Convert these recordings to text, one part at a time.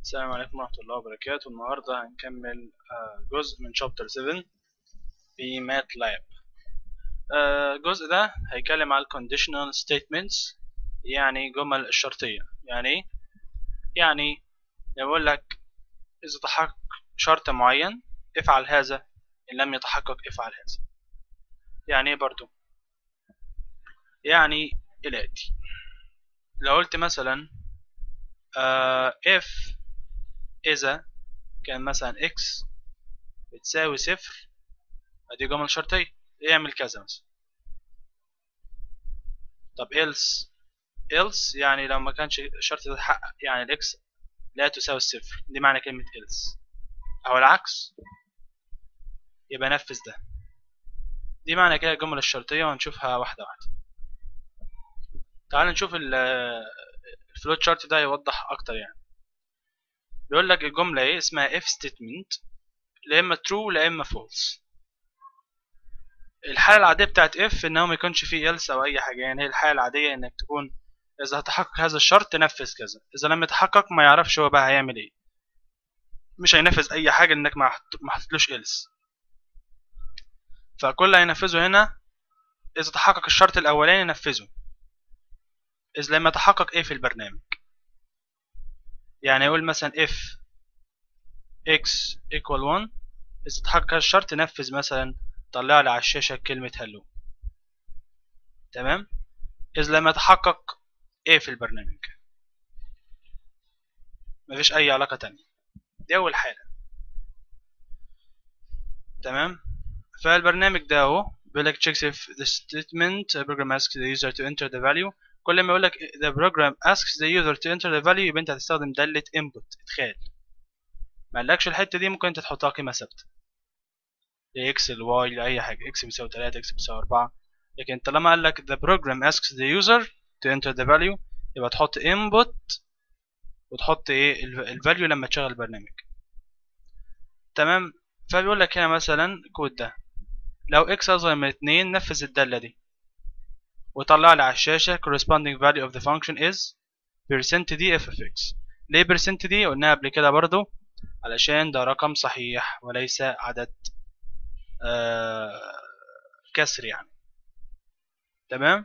السلام عليكم ورحمة الله وبركاته. النهاردة هنكمل جزء من شابتر 7 في ماتلاب. الجزء ده هيتكلم على conditional statements، يعني جمل الشرطية. يعني يقول لك إذا تحقق شرط معين افعل هذا، إن لم يتحقق افعل هذا. يعني إيه برضو؟ يعني الآتي: لو قلت مثلا if إذا كان مثلا x بتساوي 0، ادي جمل شرطية، اعمل كذا مثلا. طب else يعني لو ما كانش الشرط ده اتحقق، يعني الاكس لا تساوي الصفر، دي معنى كلمة else. او العكس، يبقى نفذ ده. دي معنى كده الجملة الشرطية، وهنشوفها واحدة واحدة. تعال نشوف الفلو تشارت ده يوضح اكتر. يعني بيقول لك الجملة ايه اسمها if statement، لا اما true لا اما false. الحالة العادية بتاعت if انه ما يكونش فيه else او اي حاجة. يعني هي الحالة العادية انك تكون اذا تحقق هذا الشرط تنفذ كذا، اذا لم يتحقق ما يعرفش هو بقى هيعمل ايه، مش هينفذ اي حاجة انك ما حطيتلوش else. فكل اللي هينفذه هنا اذا تحقق الشرط الاولاني نفذه، اذا لم يتحقق ايه في البرنامج. يعني يقول مثلا if x equal 1، اذا تحقق الشرط نفذ مثلا طلع لي على الشاشة كلمة hello. تمام. اذا لم يتحقق ايه في البرنامج، مفيش اي علاقة تانية. دي اول حالة. تمام. فالبرنامج ده اهو بيقول لك checks if the statement program asks the user to enter the value. كل ما يقول لك the program asks the user to enter the value يبقى انت هتستخدم دالة input ادخال. ما قالكش الحتة دي ممكن انت تحطها قيمة ثابتة لاكس لواي لاي حاجة، اكس بيساوي 3 اكس بيساوي 4، لكن طالما قال لك the program asks the user to enter the value يبقى تحط input وتحط ايه الفاليو لما تشغل البرنامج. تمام. فبيقول لك هنا مثلا الكود ده لو x اصغر من 2 نفذ الدالة دي وطلع لي على الشاشة corresponding value of the function is %d f of x. ليه %d؟ قلناها قبل كده برضو علشان ده رقم صحيح وليس عدد كسر يعني. تمام.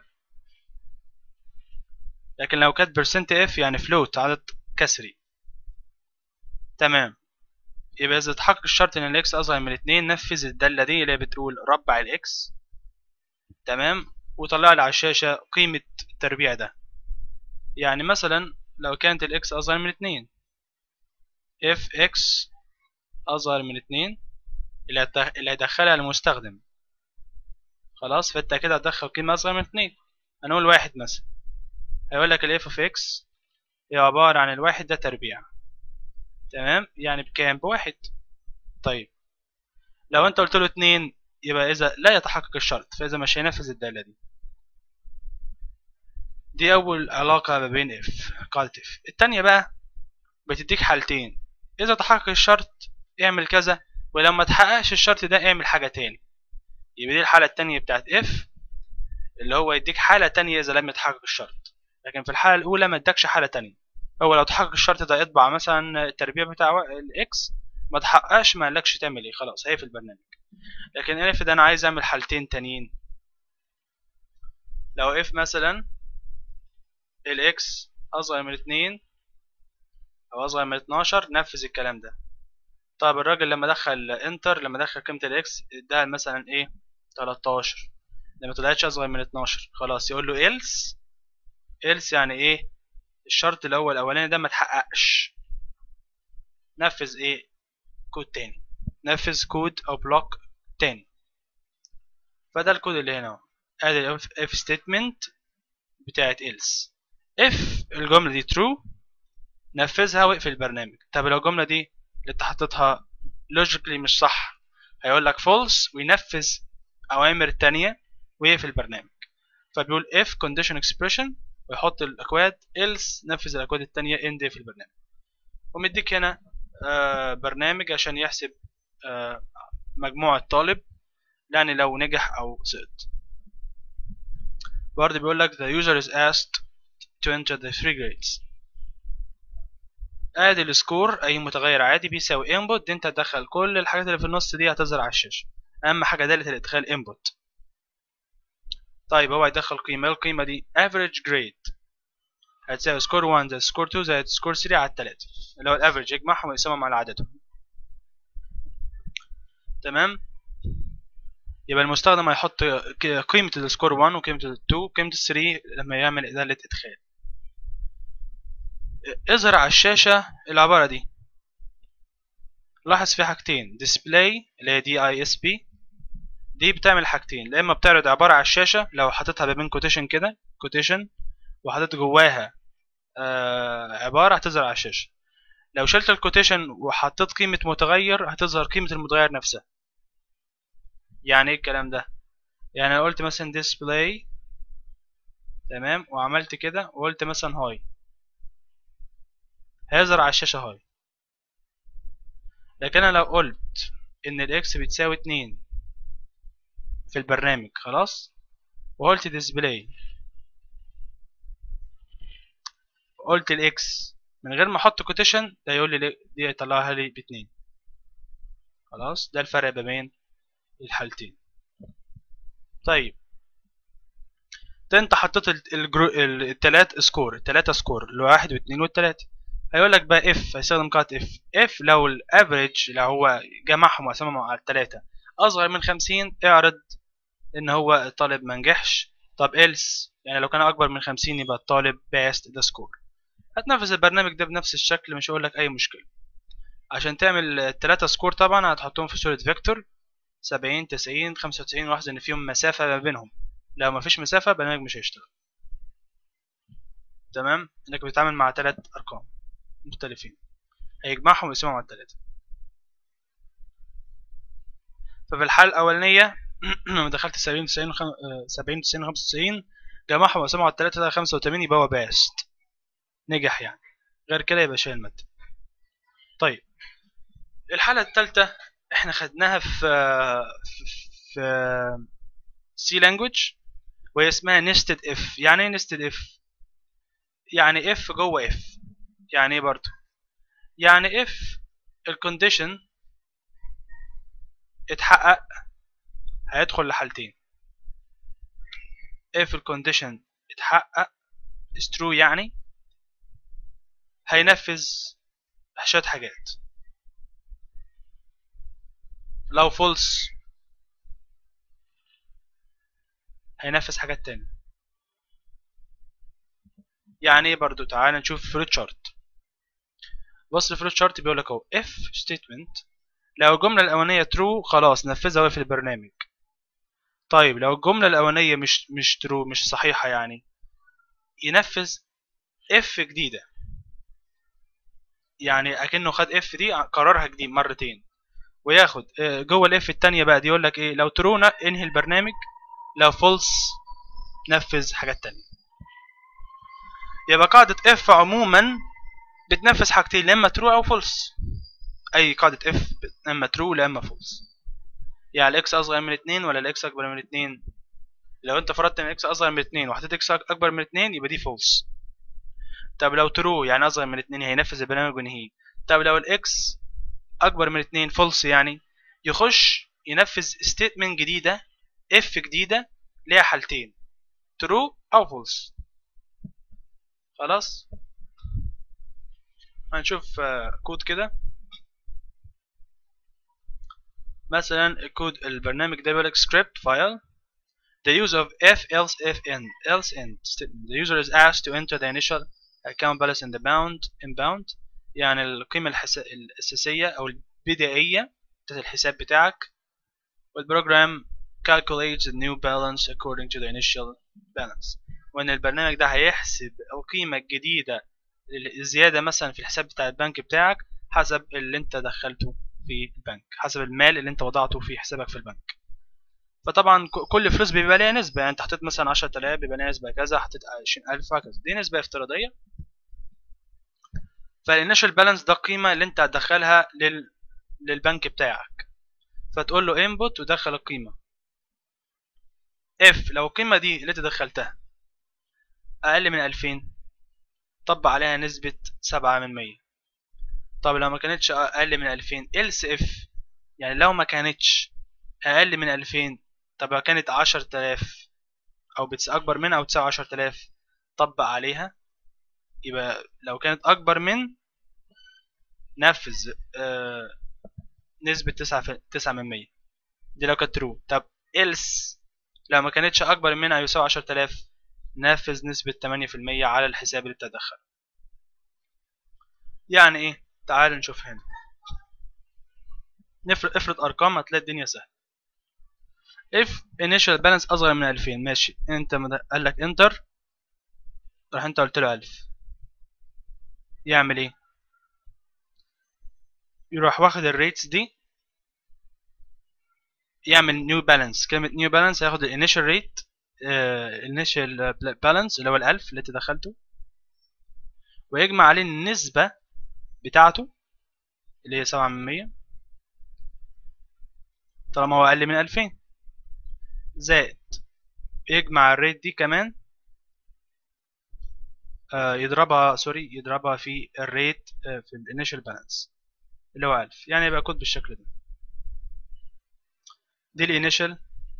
لكن لو كانت %f يعني float عدد كسري. تمام. يبقى إذا اتحقق الشرط إن الإكس أصغر من 2 نفذ الدالة دي اللي بتقول ربع الإكس. تمام. وطلع لي على الشاشة قيمة التربيع ده. يعني مثلا لو كانت الإكس أصغر من 2 if x أصغر من 2 اللي هيدخلها المستخدم، خلاص فأنت كده هتدخل قيمة أصغر من 2. هنقول 1 مثلا، هيقول لك ال f of x هي عبارة عن الواحد ده تربيع. تمام. يعني بكام؟ بواحد. طيب لو انت قلت له 2 يبقى اذا لا يتحقق الشرط، فاذا مش هينفذ الدالة دي. دي اول علاقة ما بين if قاعدة if. التانية بقى بتديك حالتين: اذا تحقق الشرط اعمل كذا، ولما تحققش الشرط ده اعمل حاجة تاني. يبقى دي الحالة التانية بتاعت if، اللي هو يديك حالة تانية اذا لم يتحقق الشرط. لكن في الحالة الاولى ما ادكش حالة تانية. هو لو تحقق الشرط ده اطبع مثلا التربيع بتاع الاكس، ما تحققش ما قالكش تعمل ايه، خلاص هي في البرنامج. لكن افرض انا عايز اعمل حالتين تانيين، لو اف مثلا الاكس اصغر من 2 او اصغر من 12 نفذ الكلام ده. طب الراجل لما دخل انتر، لما دخل قيمه الاكس اداها مثلا ايه 13، لما طلعتش اصغر من 12 خلاص يقول له else يعني ايه الشرط اللي هو الاولاني ده ما اتحققش، نفذ ايه كود تاني، نفذ كود او بلوك تاني. فده الكود اللي هنا ادي if statement بتاعت else. if الجملة دي true نفذها واقفل البرنامج. طب لو الجملة دي اللي انت حطيتها logically مش صح، هيقول لك false وينفذ أوامر تانية ويقفل البرنامج. فبيقول if condition expression ويحط الأكواد، else نفذ الأكواد التانية end في البرنامج. ومديك هنا برنامج عشان يحسب مجموع الطالب، يعني لو نجح أو سقط. برضه بيقول لك the user is asked to enter the three grades. ادي السكور اي متغير عادي بيساوي انبوت، دي انت هتدخل كل الحاجات اللي في النص دي هتظهر على الشاشه. اهم حاجه داله الادخال انبوت. طيب هو هيدخل قيمه، القيمه دي average grade هتساوي سكور 1 زائد سكور 2 زائد سكور 3 على 3، اللي هو الافريج يجمعهم ويقسمهم على عددهم. تمام. يبقى المستخدم هيحط قيمه السكور 1 وقيمه ال 2 وقيمه ال 3 لما يعمل داله ادخال. اظهر على الشاشه العباره دي. لاحظ في حاجتين، display اللي هي DISP دي بتعمل حاجتين، يا اما بتعرض عباره على الشاشه لو حطيتها ما بين كوتيشن كده، كوتيشن وحطيت جواها عباره هتظهر على الشاشه. لو شلت الكوتيشن وحطيت قيمه متغير هتظهر قيمه المتغير نفسها. يعني ايه الكلام ده؟ يعني لو قلت مثلا display تمام وعملت كده وقلت مثلا هاي هيظهر على الشاشه هاي. لكن انا لو قلت ان الاكس بتساوي 2 في البرنامج خلاص وقلت display قلت الاكس من غير ما احط كوتيشن ده يقول لي دي هيطلعها لي ب2. خلاص ده الفرق ما بين الحالتين. طيب ده انت حطيت التلات سكور، التلاتة سكور الواحد واثنين والتلاتة. هيقول لك بقى اف، هيستخدم قاعدة اف لو الافريج لو هو جمعهم وقسمهم على التلاتة اصغر من 50 اعرض ان هو الطالب ما نجحش. طب else يعني لو كان اكبر من 50 يبقى الطالب passed the score. هتنفذ البرنامج ده بنفس الشكل، مش هقول لك اي مشكلة. عشان تعمل التلاتة سكور طبعا هتحطهم في صورة فيكتور 70 90 95. لاحظ ان فيهم مسافة ما بينهم، لو ما فيش مسافة البرنامج مش هيشتغل. تمام. انك بتتعامل مع 3 ارقام مختلفين هيجمعهم ويقسمهم على 3. ففي الحالة الأولانية لما دخلت 70 90 70 90 95 جمعهم وقسمهم على 3 ده 85 يبقى هو باست نجح يعني، غير كده يبقى شايل مادة. طيب الحالة الثالثة احنا خدناها في سي لانجوج وهي اسمها nested if. يعني ايه nested if؟ يعني if جوه if. يعني ايه برضه؟ يعني if الكونديشن اتحقق هيدخل لحالتين. if الكونديشن اتحقق is true يعني هينفذ شوية حاجات. لو false هينفذ حاجات تانية. يعني ايه برضو؟ تعال نشوف فلوت شارت. بص الفلوت شارت بيقول لك اهو if statement لو الجملة الأولانية true خلاص نفذها هو في البرنامج. طيب لو الجملة الأولانية مش true مش صحيحة يعني ينفذ if جديدة. يعني أكنه خد if دي كررها جديد مرتين وياخد جوه الاف التانية بقى دي يقول لك ايه، لو true انهي البرنامج، لو false نفذ حاجات تانية. يبقى قاعدة if عموما بتنفذ حاجتين، لا اما true او false. اي قاعدة if لا اما true لا اما false. يعني الاكس اصغر من 2 ولا الاكس اكبر من 2. لو انت فرضت ان الاكس اصغر من 2 وحطيت اكس اكبر من 2 يبقى دي false. طب لو true يعني اصغر من 2 هينفذ البرنامج وينهيه. طب لو الاكس اكبر من 2 false يعني يخش ينفذ statement جديدة if جديدة ليها حالتين true او false. خلاص هنشوف كود كده. مثلا كود البرنامج ده بيقول لك script file the use of if else if end statement. The user is asked to enter the initial account balance in the bound يعني القيمة الأساسية أو البدائية بتاعت الحساب بتاعك، والبروجرام calculates the new balance according to the initial balance. وإن البرنامج ده هيحسب القيمة الجديدة الزيادة مثلا في الحساب بتاع البنك بتاعك حسب اللي انت دخلته في البنك، حسب المال اللي انت وضعته في حسابك في البنك. فطبعا كل فلوس بيبقى ليها نسبة، يعني انت حطيت مثلا 10000 بيبقى ليها نسبة كذا، حطيت 20000 هكذا، دي نسبة افتراضية. فالانيشال بالانس ده القيمة اللي انت هتدخلها للبنك بتاعك، فتقول له input ودخل القيمة. if لو القيمة دي اللي انت دخلتها أقل من 2000 طبق عليها نسبة 7%. طب لو ما كانتش اقل من 2000 else if، يعني لو ما كانتش اقل من 2000، طب لو كانت 10000 او اكبر من او تساوي 10000 طبق عليها. يبقى لو كانت اكبر من نفذ نسبة 9%. دي لو كانت true. طب else لو ما كانتش اكبر من او يساوي 10000 نفذ نسبة 8% على الحساب اللي بتدخل. يعني ايه؟ تعال نشوف هنا. افرض ارقام هتلاقي الدنيا سهله. if initial balance اصغر من 2000 ماشي، انت قال لك انتر، راح انت قلت له 1000، يعمل ايه؟ يروح واخد الريتس دي يعمل نيو بالانس. كلمه نيو بالانس هياخد الانيشال ريت الانيشال بالانس اللي هو ال1000 اللي انت دخلته، ويجمع عليه النسبه بتاعته اللي هي 7% طالما هو اقل من 2000، زائد يجمع الريت دي كمان يضربها في الريت في الانيشال بالانس اللي هو 1000، يعني يبقى كود بالشكل ده. دي الانيشال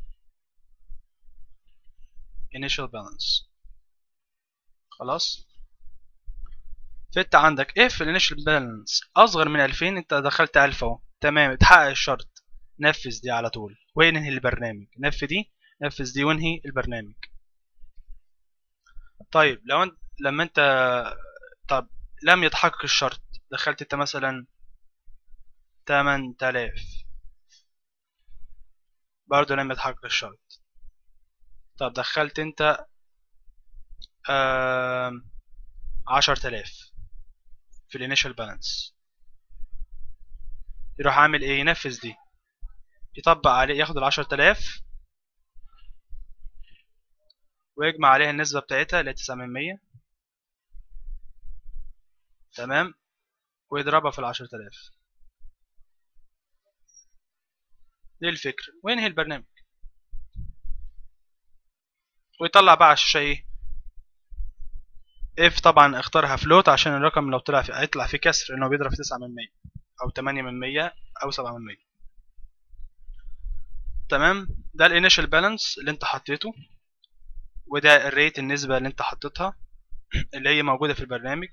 بالانس. خلاص. فانت عندك if الانيشال بالانس اصغر من 2000، انت دخلت 1000 اهو، تمام، اتحقق الشرط، نفذ دي على طول وانهي البرنامج. نفذ دي وانهي البرنامج. طيب لما انت طب لم يتحقق الشرط، دخلت انت مثلا 8000 برضه لم يتحقق الشرط. طب دخلت انت 10000 في الانيشال بالانس، يروح عامل ايه؟ ينفذ دي، يطبق عليه، ياخد 10000 ويجمع عليها النسبة بتاعتها اللي هي 9%، تمام، ويضربها في 10000. دي الفكرة، وينهي البرنامج ويطلع بقى على الشاشة ايه؟ اف طبعا اختارها فلوت عشان الرقم لو طلع هيطلع فيه كسر، انه بيضرب في 9% او 8% او 7%. تمام. ده الانيشال بالانس اللي انت حطيته، وده الريت النسبة اللي انت حطيتها اللي هي موجودة في البرنامج،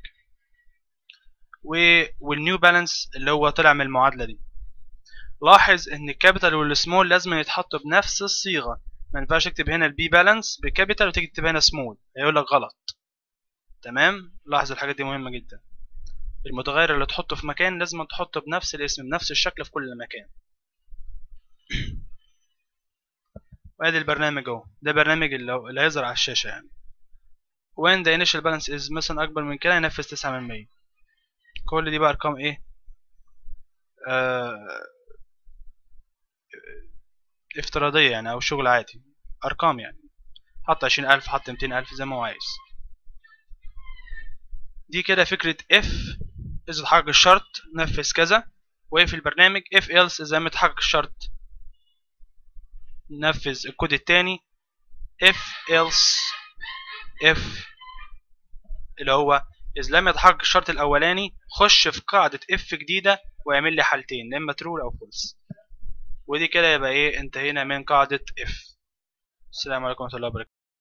والنيو بالانس اللي هو طلع من المعادلة دي. لاحظ ان الكابيتال والسمول لازم يتحطوا بنفس الصيغة، ما ينفعش اكتب هنا البي بالانس بكابيتال وتيجي تكتب هنا سمول، هيقول لك غلط. تمام. لاحظ الحاجات دي مهمة جدا. المتغير اللي تحطه في مكان لازم تحطه بنفس الاسم بنفس الشكل في كل مكان. وادي البرنامج اهو، ده برنامج اللي هيظهر على الشاشة يعني. when the initial balance is مثلا اكبر من كده ينفذ 9%. كل دي بقى ارقام ايه؟ افتراضية يعني او شغل عادي، ارقام يعني، حط 20000 حط 200000 زي ما هو عايز. دي كده فكرة if إذا اتحقق الشرط نفذ كذا، وفي البرنامج if else إذا لم يتحقق الشرط نفذ الكود التاني if else if اللي هو إذا لم يتحقق الشرط الأولاني خش في قاعدة if جديدة واعمل لي حالتين، إما true أو false. ودي كده يبقى إيه؟ انتهينا من قاعدة if. السلام عليكم ورحمة الله وبركاته.